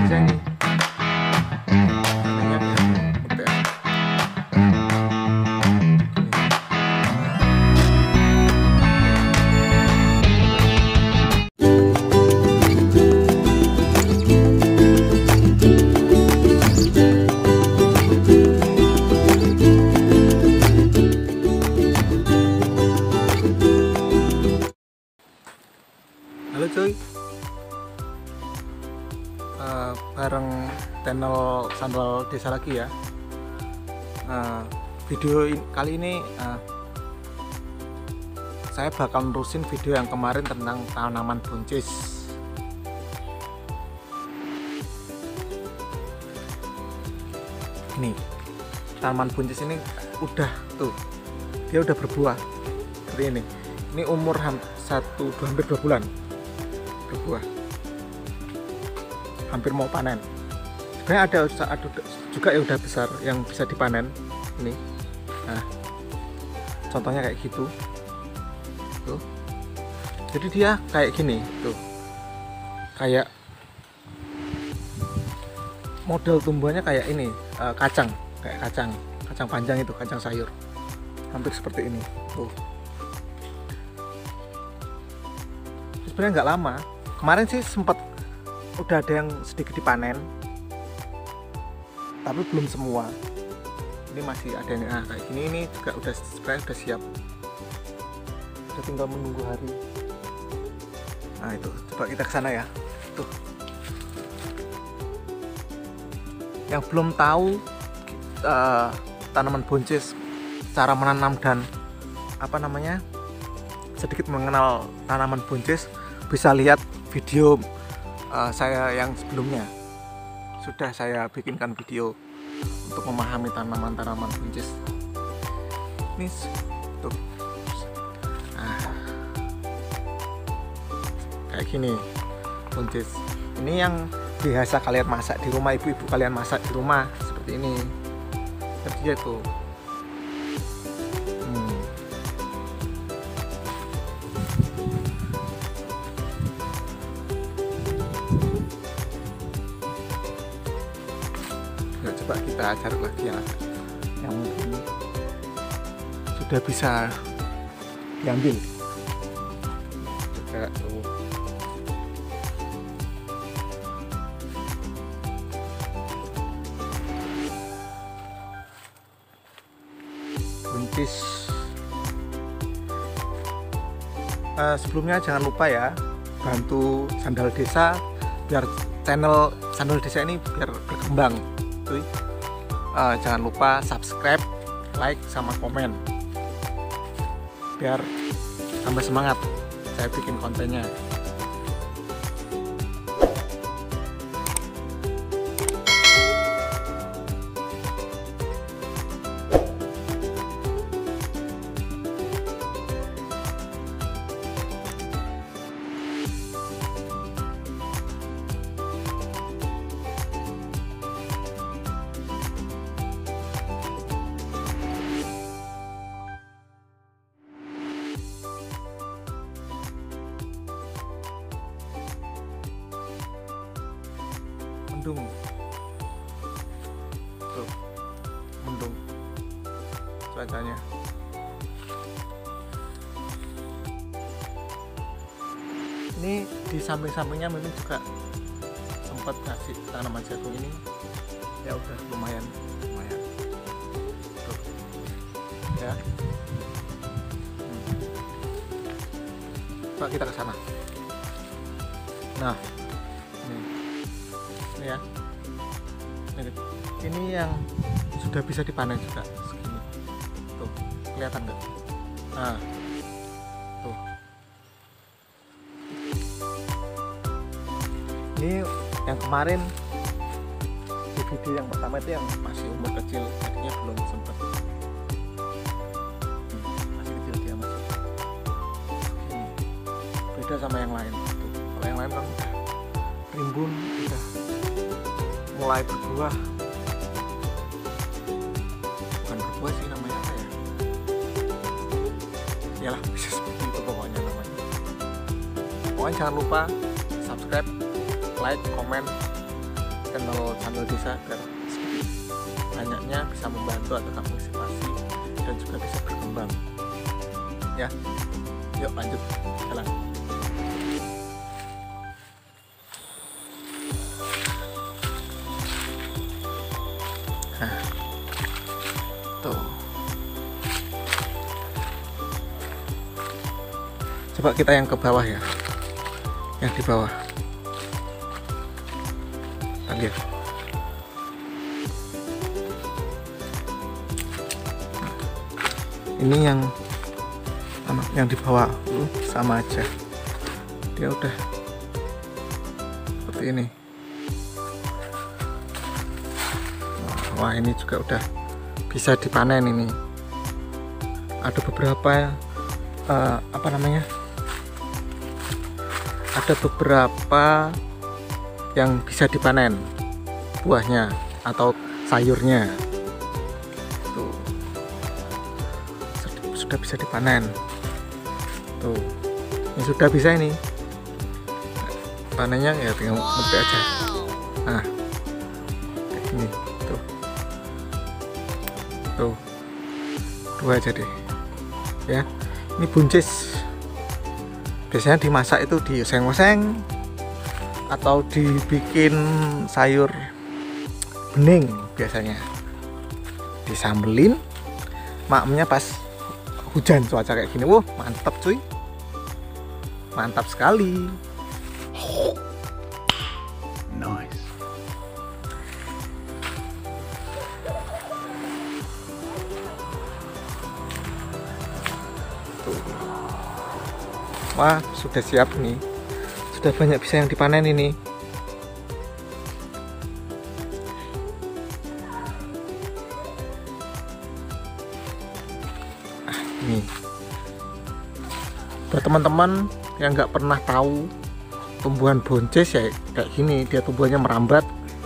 bisa ini. Katanya dia udah. Halo cuy, bareng channel Sandal Desa lagi ya. Video kali ini saya bakal nerusin video yang kemarin tentang tanaman buncis. Ini tanaman buncis ini udah tuh, dia udah berbuah seperti ini. Ini umur hampir 2 bulan berbuah, hampir mau panen. Sebenarnya ada juga yang udah besar yang bisa dipanen ini. Nah, contohnya kayak gitu tuh. Jadi dia kayak gini tuh, kayak model tumbuhannya kayak ini, kacang panjang itu, kacang sayur, hampir seperti ini tuh. Sebenarnya nggak lama, kemarin sih sempat udah ada yang sedikit dipanen, tapi belum semua. Ini masih ada yang kayak gini. Ini juga sebenarnya udah siap, udah tinggal menunggu hari. Nah itu, coba kita ke sana ya. Tuh, yang belum tahu tanaman buncis, cara menanam dan sedikit mengenal tanaman buncis, bisa lihat video saya yang sebelumnya. Sudah saya bikinkan video untuk memahami tanaman-tanaman buncis. Ini tuh, kayak gini buncis. Ini yang biasa kalian masak di rumah, ibu-ibu kalian masak di rumah seperti ini. Seperti itu. Coba kita cari lagi yang mungkin sudah bisa diambil. Coba tuh. Buncis. Sebelumnya jangan lupa ya, bantu Sandal Desa biar channel Sandal Desa ini biar berkembang. Jangan lupa subscribe, like, sama komen biar tambah semangat saya bikin kontennya. Mendung tuh, mendung cuacanya. Ini di samping-sampingnya memang juga sempat kasih tanaman jagung ini, ya udah lumayan tuh ya. Coba kita ke sana. Nah, ini ya, ini yang sudah bisa dipanen juga segini tuh, kelihatan nggak? Nah tuh, ini yang kemarin di video yang pertama itu yang masih umur kecil, jadinya belum sempat, masih kecil dia masih. Beda sama yang lain tuh. Kalau yang lain kan udah rimbun, udah mulai berbuah. Bukan berbuah sih, namanya apa ya? Yalah, bisa seperti itu pokoknya namanya. Pokoknya jangan lupa subscribe, like, komen, channel Sandal Desa biar banyaknya bisa membantu atau menginspirasi dan juga bisa berkembang ya. Yuk lanjut jalan. Nah, tuh. Coba kita yang ke bawah ya, yang di bawah. Kita lihat. Ini yang di bawah sama aja, dia udah seperti ini. Wah, ini juga udah bisa dipanen. Ini ada beberapa ada beberapa yang bisa dipanen buahnya atau sayurnya. Tuh, sudah bisa dipanen. Tuh, ini sudah bisa ini. Panennya ya tinggal metik aja. Nah, kayak gini. Tuh, dua aja deh ya. Ini buncis, biasanya dimasak itu dioseng-oseng atau dibikin sayur bening, biasanya disambelin maknya pas hujan cuaca kayak gini. Wah, mantap cuy, mantap sekali. Nice. Wah, sudah siap nih, sudah banyak bisa yang dipanen ini. Nih, buat teman-teman yang nggak pernah tahu tumbuhan buncis ya kayak gini, dia tumbuhannya merambat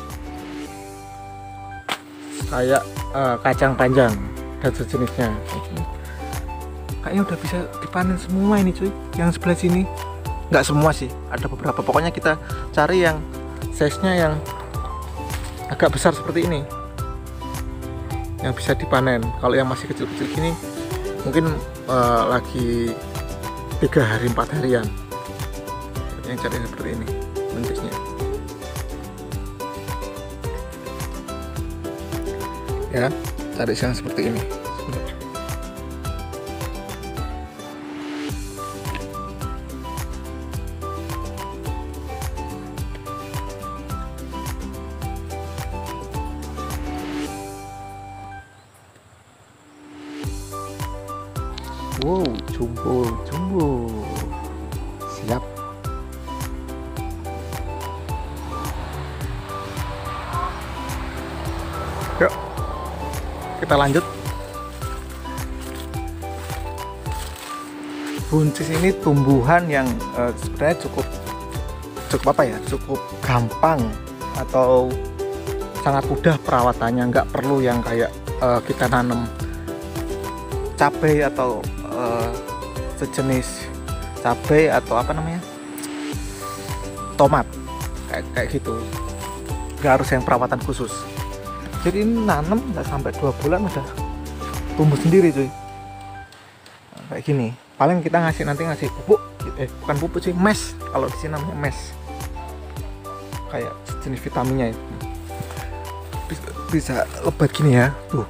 kayak kacang panjang dan sejenisnya. Kayaknya udah bisa dipanen semua ini cuy, yang sebelah sini. Nggak semua sih, ada beberapa. Pokoknya kita cari yang size-nya yang agak besar seperti ini, yang bisa dipanen. Kalau yang masih kecil-kecil gini mungkin lagi 3 hari 4 harian. Yang cari seperti ini buncisnya ya, cari yang seperti ini. Wow, jumbo siap. Yuk, kita lanjut. Buncis ini tumbuhan yang sebenarnya cukup apa ya, cukup gampang atau sangat mudah perawatannya. Nggak perlu yang kayak kita nanam cabai atau sejenis cabai atau tomat kayak gitu. Nggak harus yang perawatan khusus. Jadi ini nanam nggak sampai 2 bulan udah tumbuh sendiri cuy. Nah, kayak gini. Paling kita ngasih pupuk, bukan pupuk sih, mes. Kalau di sini namanya mes. Kayak sejenis vitaminnya itu. Bisa lebat gini ya, tuh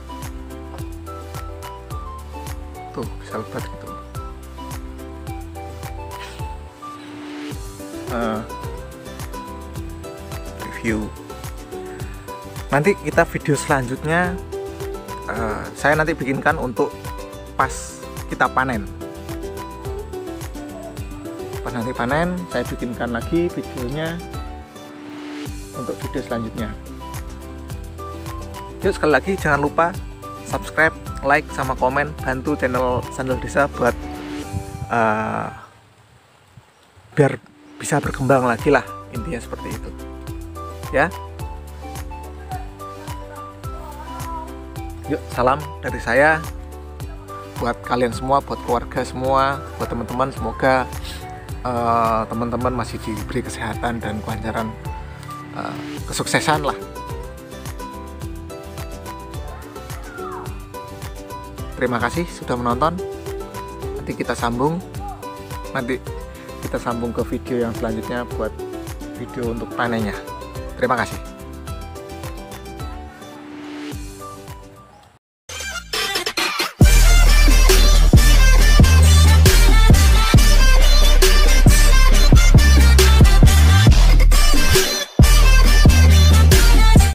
bisa lebat gitu. Review. Nanti kita video selanjutnya saya nanti bikinkan untuk pas kita panen. Pas nanti panen saya bikinkan lagi videonya untuk video selanjutnya. Yuk, sekali lagi jangan lupa subscribe, like, sama komen, bantu channel Sandal Desa buat biar bisa berkembang lagi lah, intinya seperti itu ya. Yuk, salam dari saya buat kalian semua, buat keluarga semua, buat teman-teman. Semoga teman-teman masih diberi kesehatan dan kelancaran kesuksesan lah. Terima kasih sudah menonton. Nanti kita sambung ke video yang selanjutnya buat video untuk panennya. Terima kasih.